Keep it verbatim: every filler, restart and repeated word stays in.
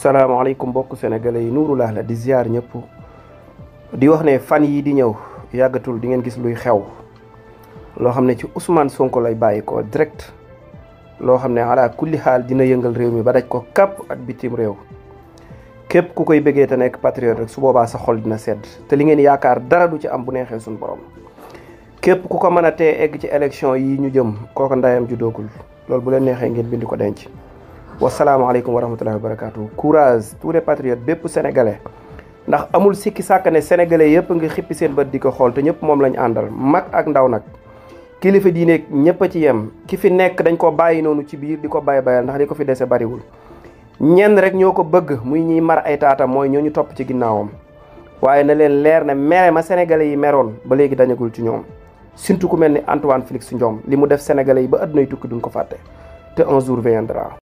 salaamaaleykum mbokk sénégalais yi Nourou Lah la di ziar ñëpp di wax ne fan yi di ñëw yàggatul di ngeen gis luy xew loo xam ne ci Ousmane Sonko lay bàyyi ko direct loo xam ne ala kulli xaal dina yëngal réew mi ba daj ko kàpp ak bitim réew képp ku koy bëggee te nekk patriote rek su boobaa sa xol dina sedd te li ngeen yaakaar dara du ci am bu neexee suñu borom képp ku ko mën a tee egg ci élection yi ñu jëm kooku ndayam ju doogul loolu bu leen neexee ngeen bind ko denc. wasalaamaaleykum wa rahmatullahi wa barakatuh courage tous les patriotes bépp sénégalais ndax amul sikki sàkk ne sénégalais yëpp ngi xippi seen bët di ko xool te ñëpp moom lañu àndal mag ak ndaw nag kilifa diine ñëpp a ci yem ki fi nekk dañ ko bàyyi noonu ci biir di ko bàyyi bayal ndax li ko fi dese bariwul ñenn rek ñoo ko bëgg muy ñiy mar ay taatam mooy ñoo ñu topp ci ginnaawam waaye na leen leer ne mere ma sénégalais yi meroon ba léegi dañagul ci ñoom surtout ku mel ni Antoine Félix Diome li mu def sénégalais yi ba addunay tukki duñ ko fàtte te un jour viendra.